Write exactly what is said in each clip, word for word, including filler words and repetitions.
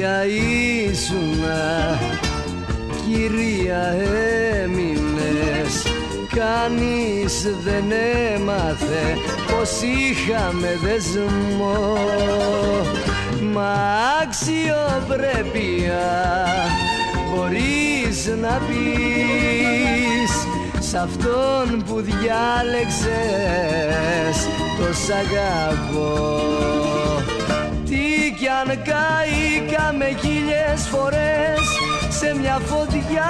Κυρία ήσουνα, κυρία έμεινες, κανείς δεν έμαθε πως είχαμε δεσμό. Μα αξιοπρέπεια μπορείς να πεις σ' αυτόν που διάλεξες το σ' αγαπώ. Τι κι αν καήκαμε χίλιες φορές σε μια φωτιά,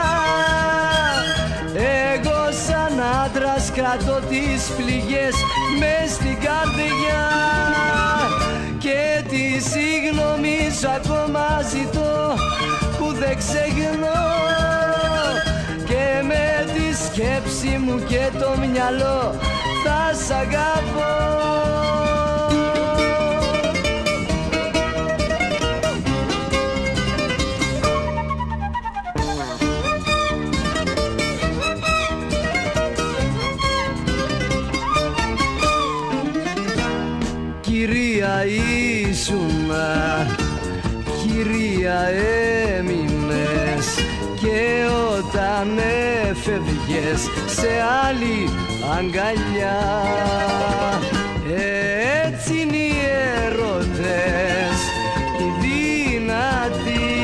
εγώ σαν άντρας κρατώ τις πληγές μες στην καρδιά. Και τη συγγνώμη σου ακόμα ζητώ που δεν ξεχνώ, και με τη σκέψη μου και το μυαλό θα σ' αγαπώ. Κυρία ήσουνα, κυρία έμεινες, και όταν έφευγες σε άλλη αγκαλιά. Έτσι είναι οι έρωτες, οι δυνατοί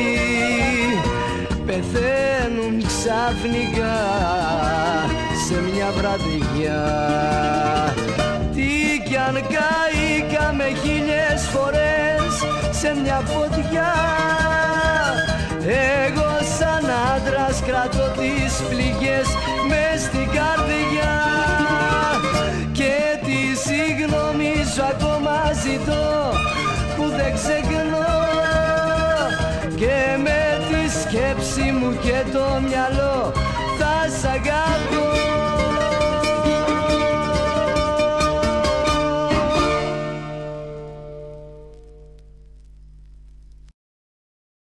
πεθαίνουν ξαφνικά σε μια βραδιά. Τι κι αν καήκαμε χίλιες φορές σε μια φωτιά, εγώ σαν άντρας κρατώ τις πληγές μες στην καρδιά. Και τη συγγνώμη σου ακόμα ζητώ που δεν ξεχνώ, και με τη σκέψη μου και το μυαλό θα σ' αγαπώ.